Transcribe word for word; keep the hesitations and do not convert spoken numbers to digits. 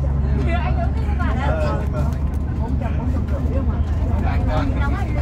Anh uống đi các bạn ạ. Bốn trăm bốn trăm rưỡi mà.